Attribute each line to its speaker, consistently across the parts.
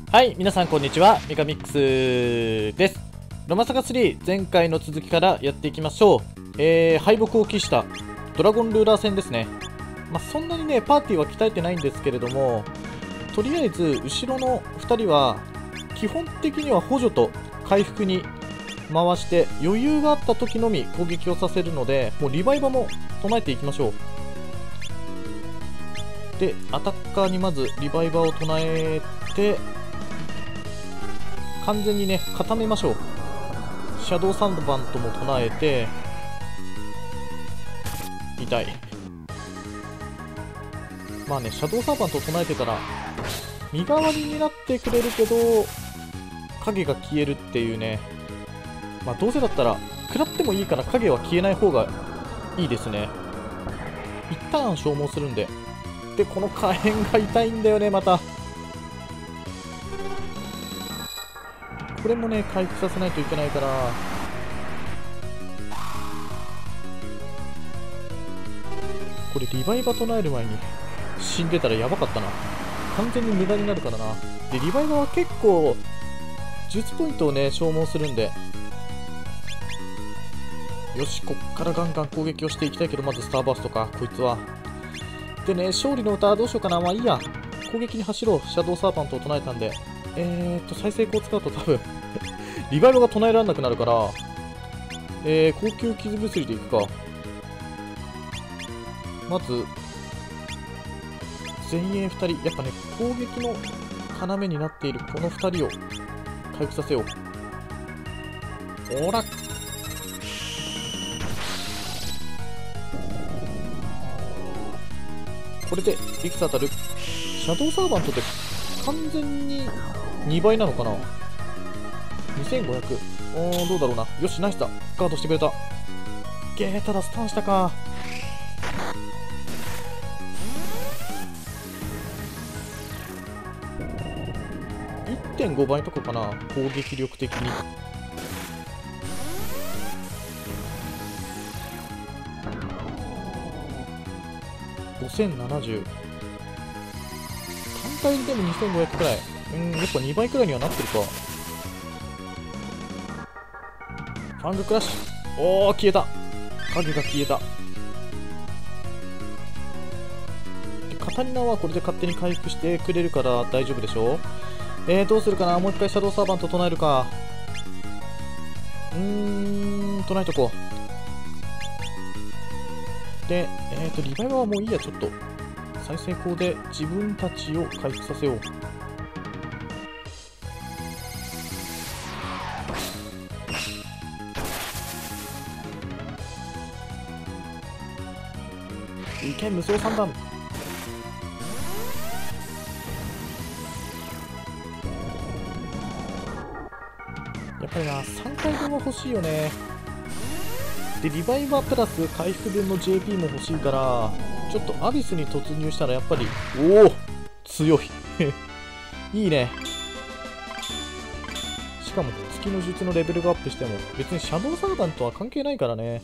Speaker 1: はい、皆さんこんにちは。ミカミックスです。ロマサガ3、前回の続きからやっていきましょう。敗北を喫したドラゴンルーラー戦ですね。そんなにね、パーティーは鍛えてないんですけれども、とりあえず、後ろの2人は、基本的には補助と回復に回して、余裕があった時のみ攻撃をさせるので、もうリバイバも唱えていきましょう。で、アタッカーにまずリバイバーを唱えて、完全にね、固めましょう。シャドウサンドバントも唱えて、痛い。シャドウサーバントを唱えてたら、身代わりになってくれるけど、影が消えるっていうね。どうせだったら、食らってもいいから影は消えない方がいいですね。一旦消耗するんで。で、この火炎が痛いんだよね、また。これもね、回復させないといけないから。これリバイバ唱える前に死んでたらやばかったな。完全に無駄になるからな。で、リバイバは結構術ポイントをね、消耗するんで。よし、こっからガンガン攻撃をしていきたいけど、まずスターバーストか、こいつは。でね、勝利の歌はどうしようかな。いいや。攻撃に走ろう。シャドウサーバントを唱えたんで。再生光を使うと多分リバイバが唱えられなくなるから、高級傷薬でいくか。まず、前衛2人。やっぱね、攻撃の要になっているこの2人を回復させよう。ほら。これでいくつ当たる？シャドウサーバントって完全に2倍なのかな？ 2500。どうだろうな。よし、ナイスだ。ガードしてくれた。ただスタンしたか。1.5 倍とかかな、攻撃力的に。5070。単体でも2500くらい。やっぱ2倍くらいにはなってるか。ファングクラッシュ。おー、消えた。影が消えた。で、カタリナはこれで勝手に回復してくれるから大丈夫でしょ。どうするかな。もう一回シャドウサーバント唱えるか。唱えとこう。で、リバイバーはもういいや、ちょっと。再生光で自分たちを回復させよう。いけ、無双3段。やっぱりな、3回分は欲しいよね。で、リバイバープラス回復分の JP も欲しいから、ちょっとアビスに突入したらやっぱり、おお強いいいね。しかも月の術のレベルがアップしても別にシャドウサーバントは関係ないからね。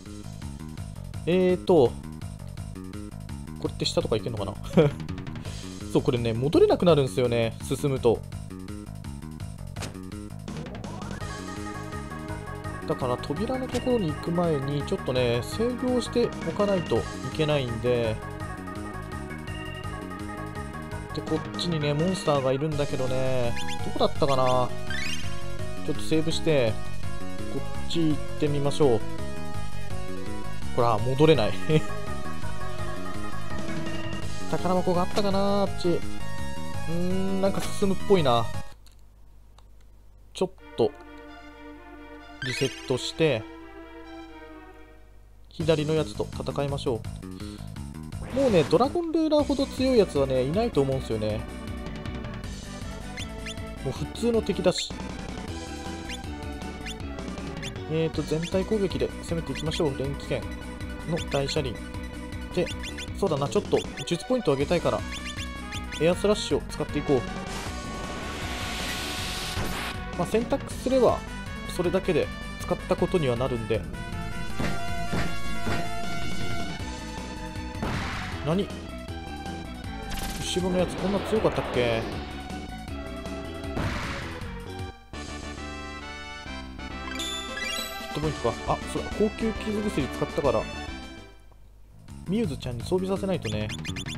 Speaker 1: これって下とか行けんのかなそう、これね、戻れなくなるんですよね、進むと。だから扉のところに行く前にちょっとね、制御しておかないといけないんで。で、こっちにね、モンスターがいるんだけどね、どこだったかな。ちょっとセーブして、こっち行ってみましょう。ほら、戻れない宝箱があったかな、あっち。なんか進むっぽいな。ちょっと、リセットして、左のやつと戦いましょう。もうね、ドラゴンルーラーほど強いやつはね、いないと思うんですよね。もう普通の敵だし。全体攻撃で攻めていきましょう。連機剣の大車輪。で、そうだな、ちょっと術ポイントを上げたいから、エアスラッシュを使っていこう。選択すれば、それだけで使ったことにはなるんで。何？後ろのやつこんな強かったっけ？ ポイントか。あ、そうだ、高級傷薬使ったからミューズちゃんに装備させないとね。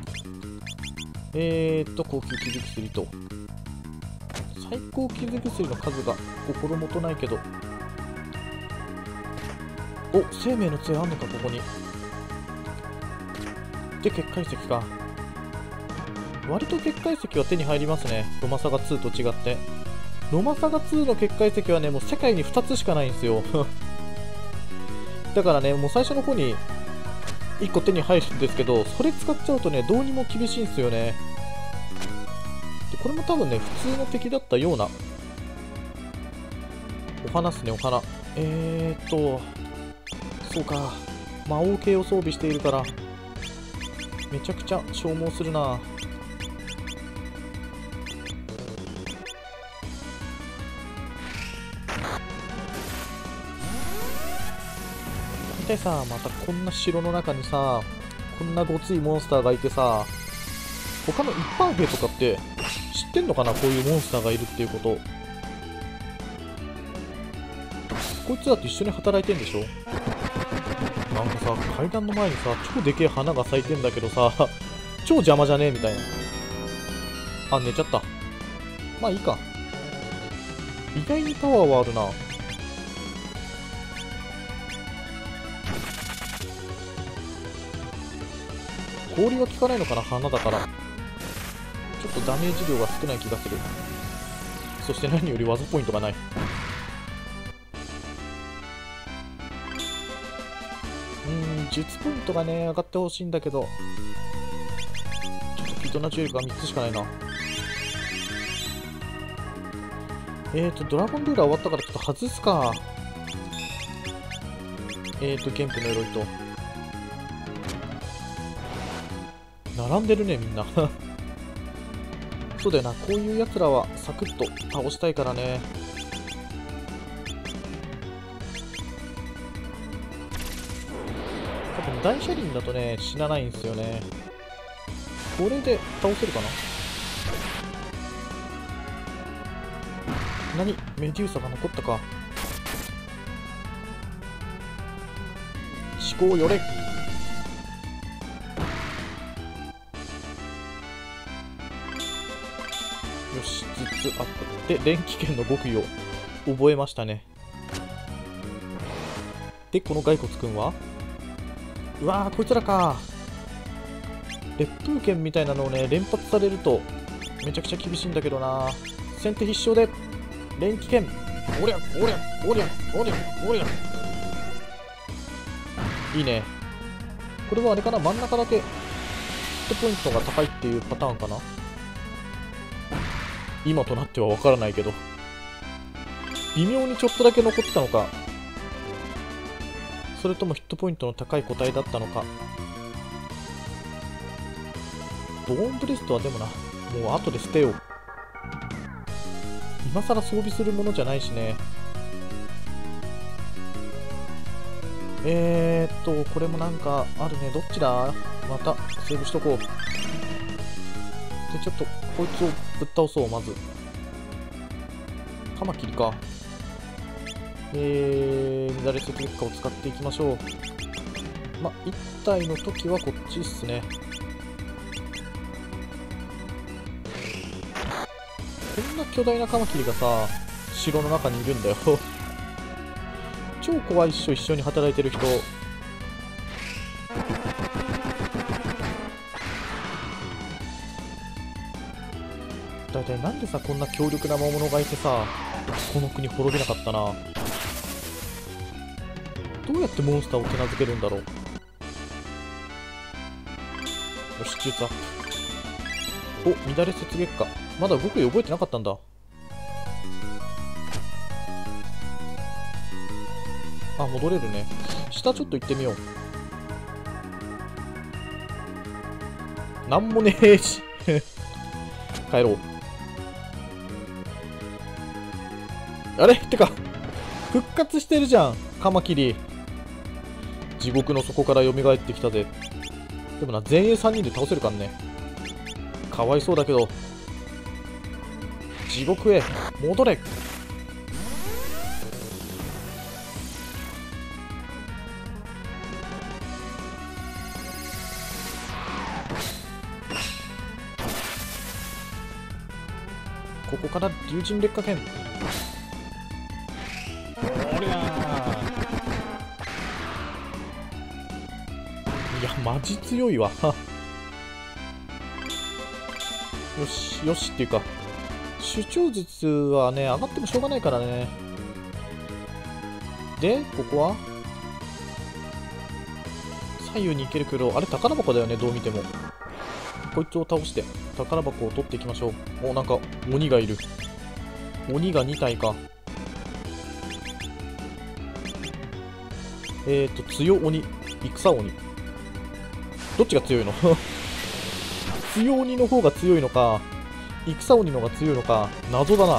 Speaker 1: 高級傷薬と最高傷薬の数が心もとないけど、お、生命の杖あんのかここに。で結界石か。割と結界石は手に入りますね、ロマサガ2と違って。ロマサガ2の結界石はね、もう世界に2つしかないんですよだからね、もう最初の方に1個手に入るんですけど、それ使っちゃうとね、どうにも厳しいんですよね。でこれも多分ね、普通の敵だったような。お花っすね、お花。そうか、魔王系を装備しているからめちゃくちゃ消耗するな。大体さ、またこんな城の中にさ、こんなごついモンスターがいてさ、他の一般兵とかって知ってんのかな、こういうモンスターがいるっていうこと。こいつらと一緒に働いてんでしょ。なんかさ、階段の前にさ、超でけえ花が咲いてんだけどさ、超邪魔じゃねえみたいな。あ、寝ちゃった。まあいいか。意外にパワーはあるな。氷は効かないのかな、花だから。ちょっとダメージ量が少ない気がする。そして何より技ポイントがない。術ポイントがね、上がってほしいんだけど、ちょっとピートナチュエルが3つしかないな。ドラゴンルーラー終わったからちょっと外すか。原譜の鎧と。並んでるね、みんな。そうだよな、こういうやつらはサクッと倒したいからね。多分大車輪だとね、死なないんですよね。これで倒せるかな。何、メデューサが残ったか。思考よれ。よし、ずつアップで連気剣の極意を覚えましたね。でこの骸骨くんは、うわー、こいつらか。烈風剣みたいなのをね連発されるとめちゃくちゃ厳しいんだけどな。先手必勝で連気剣、おりゃおりゃおりゃおりゃおりゃ。いいね。これはあれかな、真ん中だけヒットポイントが高いっていうパターンかな。今となっては分からないけど、微妙にちょっとだけ残ってたのか、それともヒットポイントの高い個体だったのか。ボーンブレストはでもな、もう後で捨てよう。今更装備するものじゃないしね。これもなんかあるね。どっちだ。またセーブしとこう。でちょっとこいつをぶっ倒そう。まずカマキリか。乱れ接月火を使っていきましょう。ま、1体の時はこっちっすね。こんな巨大なカマキリがさ、城の中にいるんだよ。超怖いっしょ、一緒に働いてる人。だいたいなんでさ、こんな強力な魔物がいてさ、この国滅びなかったな。どうやってモンスターを手なずけるんだろう。よし、術アップ。お、乱れ接月火。まだ極意覚えてなかったんだ。あ、戻れるね。下ちょっと行ってみよう。なんもねえし。帰ろう。あれってか、復活してるじゃん、カマキリ。地獄の底から蘇ってきたぜ。でもな、前衛3人で倒せるかんね。かわいそうだけど、地獄へ戻れ。 ここから竜神劣化剣。おりゃー。いやマジ強いわ。よしよしっていうか、主張術はね上がってもしょうがないからね。でここは左右に行けるけど、あれ宝箱だよね、どう見ても。こいつを倒して宝箱を取っていきましょう。お、なんか鬼がいる。鬼が2体か。強鬼、戦鬼、どっちが強いの？強鬼の方が強いのか戦鬼の方が強いのか謎だな。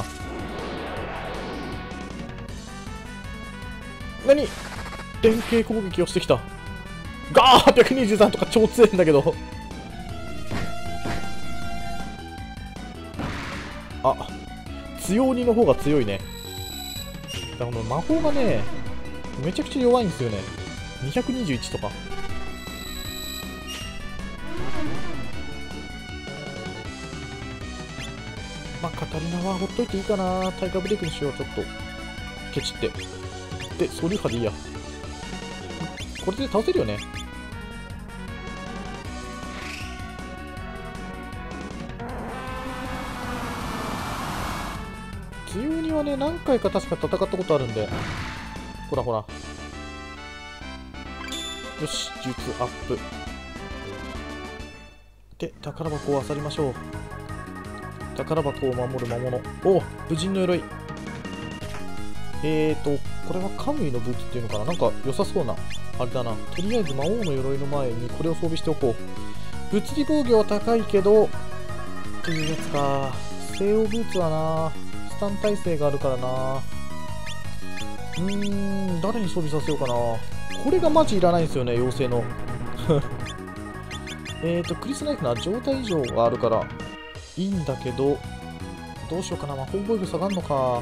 Speaker 1: 何？連携攻撃をしてきた。ガー823とか超強いんだけど。あ、強鬼の方が強いね。だからこの魔法がねめちゃくちゃ弱いんですよね。221とか。まあカタリナはほっといていいかな。タイガーブレイクにしよう。ちょっとケチって。でソリューハでいいや。これで倒せるよね。強鬼はね何回か確か戦ったことあるんで。ほらほら。よし術アップで宝箱を漁りましょう。宝箱を守る魔物。おお武人の鎧。これはカムイのブーツっていうのかな。なんか良さそうなあれだな。とりあえず魔王の鎧の前にこれを装備しておこう。物理防御は高いけどっていうやつか。西欧ブーツはなスタン耐性があるからな。誰に装備させようかな。これがマジいらないんですよね、妖精の。クリスナイフな状態異常があるからいいんだけど、どうしようかな。魔法防御下がるのか。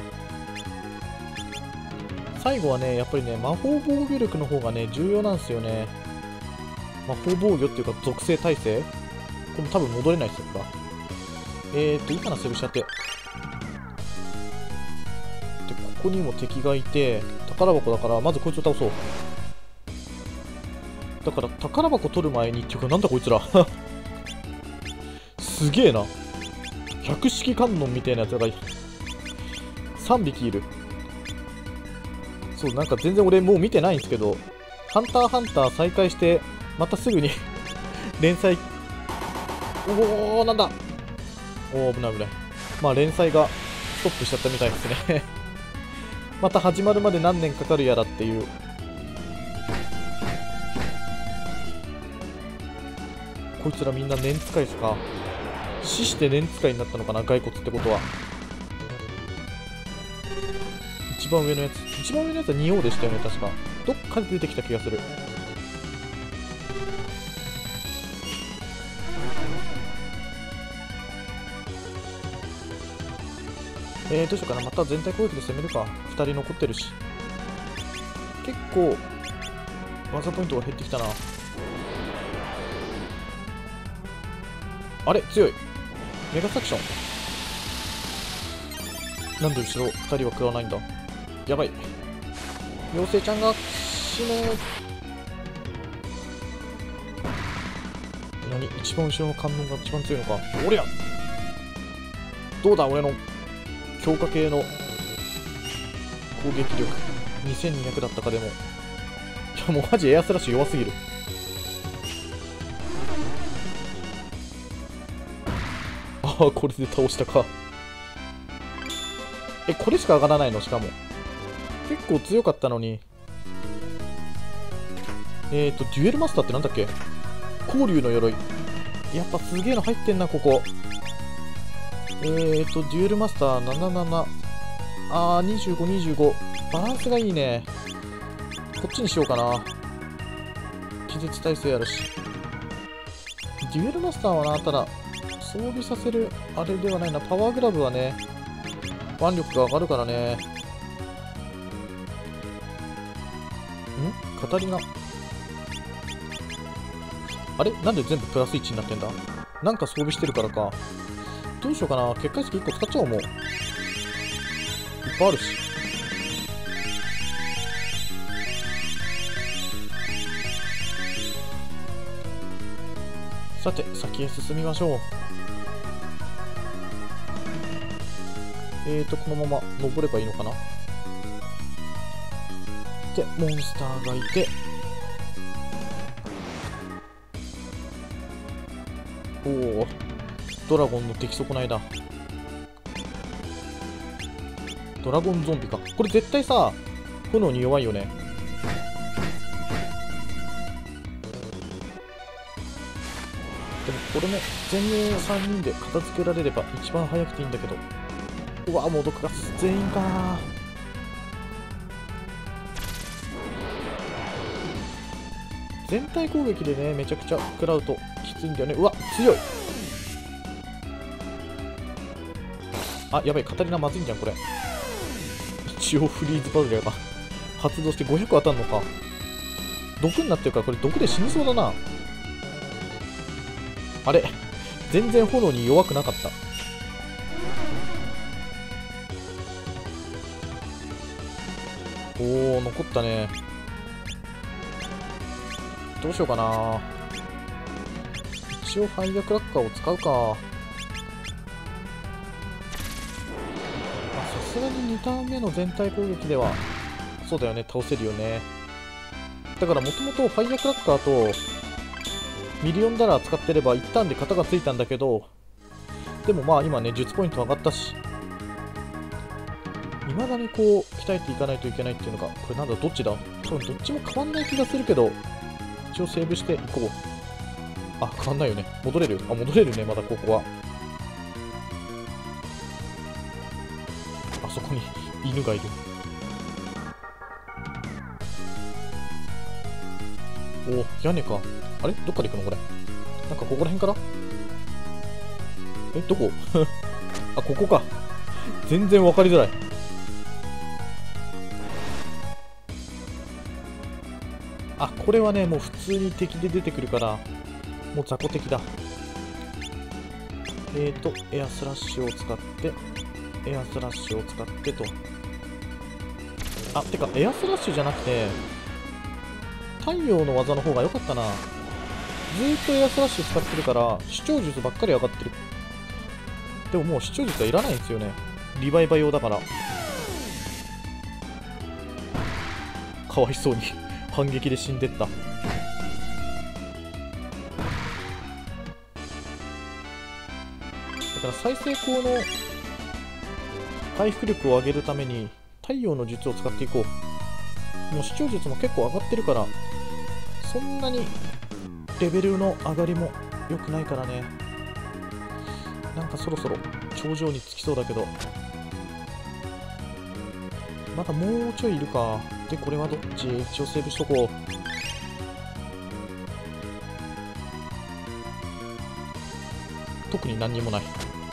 Speaker 1: 最後はね、やっぱりね、魔法防御力の方がね、重要なんですよね。魔法防御っていうか、属性耐性これも多分戻れないですよ、これ。いいかな、セルシャテ。で、ここにも敵がいて、宝箱だから、まずこいつを倒そう。だから、宝箱取る前に、っていうか、なんだこいつら。すげえな。百式観音みたいなやつが3匹いる。そう、なんか全然俺もう見てないんですけど、ハンターハンター再開して、またすぐに連載、おおなんだおお危ない危ない。まあ連載がストップしちゃったみたいですね。また始まるまで何年かかるやらっていう。こいつらみんな念使いですか。死して念使いになったのかな、骸骨ってことは。一番上のやつは仁王でしたよね、確か。どっかで出てきた気がする。どうしようかな。また全体攻撃で攻めるか。2人残ってるし。結構技ポイントが減ってきたな。あれ強い。メガサクション。なんで後ろ2人は食わないんだ。やばい。妖精ちゃんが死ぬ。何、一番後ろの観音が一番強いのか。おりゃどうだ俺の強化系の攻撃力。2200だったか。でもいやもうマジエアスラッシュ弱すぎる。ああこれで倒したか。これしか上がらないの。しかも結構強かったのに。デュエルマスターってなんだっけ。光竜の鎧。やっぱすげえの入ってんなここ。デュエルマスター77。あー2525。バランスがいいね。こっちにしようかな。気絶耐性あるし。デュエルマスターはな、ただ装備させるあれではないな。パワーグラブはね腕力が上がるからね。カタリナ。あれなんで全部プラス1になってんだ。なんか装備してるからか。 どうしようかな。結界石1個使っちゃおう。もういっぱいあるし。さて先へ進みましょう。このまま登ればいいのかな。でモンスターがいて、おお、ドラゴンの出来損ないだ。ドラゴンゾンビか。これ絶対さ、炎に弱いよね。でもこれも全員3人で片付けられれば一番早くていいんだけど。うわ、もどかが全員か。全体攻撃でね、めちゃくちゃ食らうときついんだよね。うわ、強い。あ、やばい、カタリナまずいんじゃん、これ。一応フリーズバズレが発動して500当たんのか。毒になってるからこれ毒で死にそうだな。あれ、全然炎に弱くなかった。おお、残ったね。どうしようかな。一応ファイヤークラッカーを使うか。さすがに2ターン目の全体攻撃ではそうだよね、倒せるよね。だからもともとファイヤークラッカーとミリオンダラー使ってれば一旦で型がついたんだけど、でもまあ今ね術ポイント上がったし、未だにこう鍛えていかないといけないっていうのが、これなんだ、どっちだ。多分どっちも変わんない気がするけど、一応セーブしていこう。あ、変わんないよね。戻れる。あ、戻れるね、まだここは。あそこに犬がいる。おお、屋根か。あれどっから行くのこれ。なんかここら辺から。どこあ、ここか。全然分かりづらい。あ、これはね、もう普通に敵で出てくるから、もう雑魚敵だ。エアスラッシュを使って、エアスラッシュを使ってと。あ、てか、エアスラッシュじゃなくて、太陽の技の方が良かったな。ずーっとエアスラッシュ使ってるから、主張術ばっかり上がってる。でももう主張術はいらないんですよね。リバイバ用だから。かわいそうに。反撃で死んでった。だから再生光の回復力を上げるために太陽の術を使っていこう。もう視聴術も結構上がってるから、そんなにレベルの上がりも良くないからね。なんかそろそろ頂上につきそうだけど、まだもうちょいいるか。で、これはどっち？一応セーブしとこう。特に何にもない。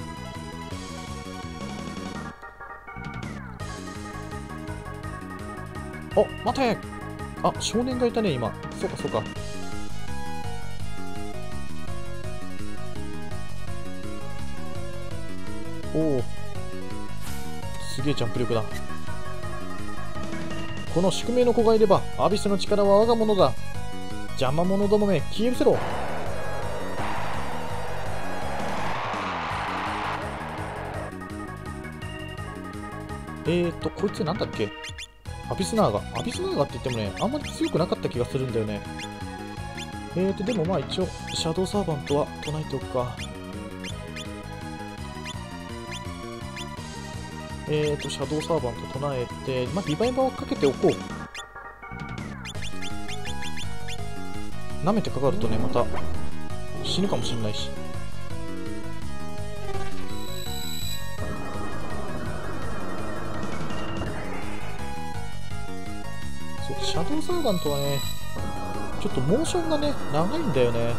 Speaker 1: あ、待て！あ、少年がいたね、今。そうか、そうか。おお。すげえジャンプ力だ。この宿命の子がいれば、アビスの力は我が物だ。邪魔者どもめ、消え失せろ。こいつなんだっけ？アビスナーガ。アビスナーガって言ってもね、あんまり強くなかった気がするんだよね。でもまあ一応、シャドウサーバントは唱えておくか。シャドウサーバント唱えて、まあ、リバイバーをかけておこう。舐めてかかるとね、また死ぬかもしんないし。そう、シャドウサーバントはね、ちょっとモーションがね、長いんだよね。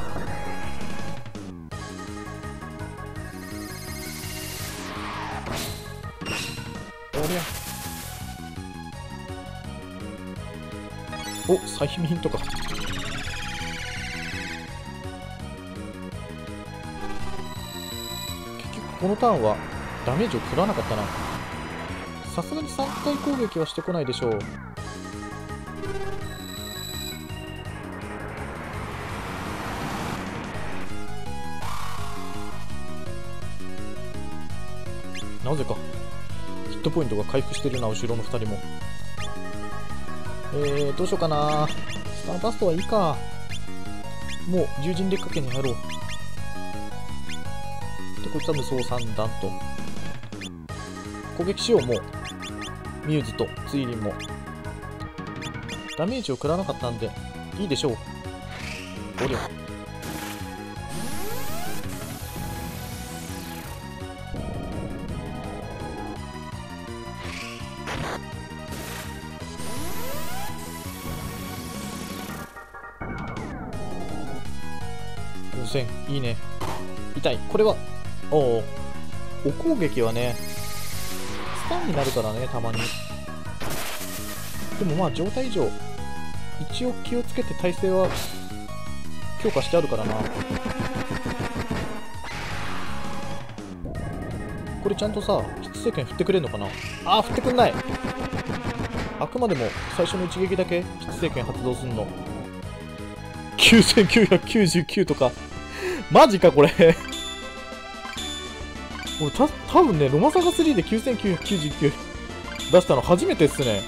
Speaker 1: お、催眠とか。結局このターンはダメージを食らわなかったな。さすがに3回攻撃はしてこないでしょう。なぜかヒットポイントが回復してるな、後ろの2人も。どうしようかな。スターバストはいいか。もう獣人劣化圏に入ろう。で、こいつは無双三段と攻撃しよう。もうミューズとツイリンもダメージを食らわなかったんでいいでしょう。おりゃ、5000いいね。痛い。これはお攻撃はねスタンになるからね、たまに。でもまあ状態上一応気をつけて耐性は強化してあるからな。これちゃんとさ出世権振ってくれんのかな。ああ、振ってくんない。あくまでも最初の一撃だけ出世権発動すんの。9999とかマジかこれ俺多分ね、ロマサガ3で9999出したの初めてっすね。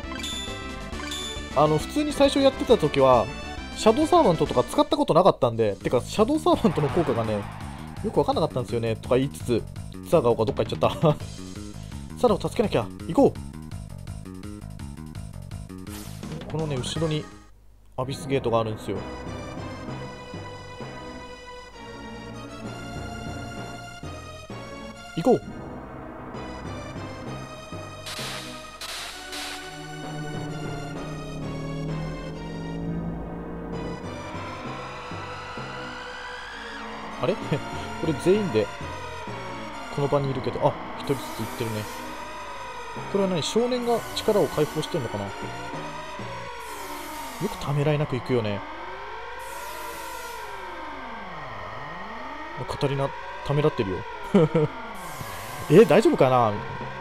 Speaker 1: 普通に最初やってた時はシャドウサーバントとか使ったことなかったんで、てかシャドウサーバントの効果がねよくわかんなかったんですよね、とか言いつつ、サガオがどっか行っちゃったサラを助けなきゃ。行こう。このね後ろにアビスゲートがあるんですよ。行こう。あれこれ全員でこの場にいるけど、あ、一人ずつ行ってるね。これは何、少年が力を解放してんのかな。よくためらいなく行くよね。カタリナためらってるよ大丈夫かな。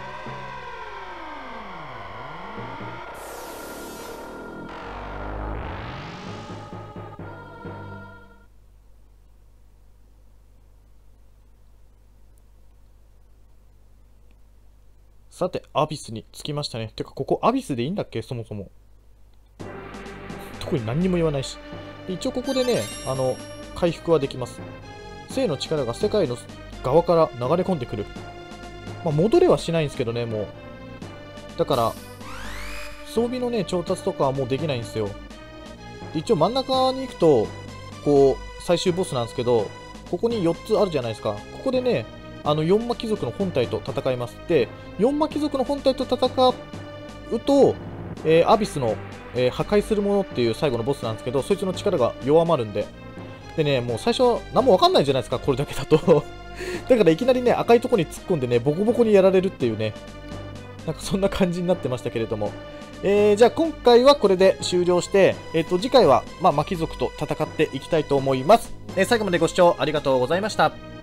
Speaker 1: さて、アビスに着きましたね。てか、ここアビスでいいんだっけ、そもそも。特に何にも言わないし。一応ここでね、回復はできます。生の力が世界の側から流れ込んでくる。まあ、戻れはしないんですけどね、もう。だから、装備のね、調達とかはもうできないんですよ。で一応真ん中に行くと、こう、最終ボスなんですけど、ここに4つあるじゃないですか。ここでね、4魔貴族の本体と戦います。で、4魔貴族の本体と戦うと、アビスの、破壊するものっていう最後のボスなんですけど、そいつの力が弱まるんで。でね、もう最初、何もわかんないじゃないですか、これだけだと。だからいきなりね、赤いとこに突っ込んでね、ボコボコにやられるっていうね、なんかそんな感じになってましたけれども。じゃあ今回はこれで終了して、次回は、魔貴族と戦っていきたいと思います。最後までご視聴ありがとうございました。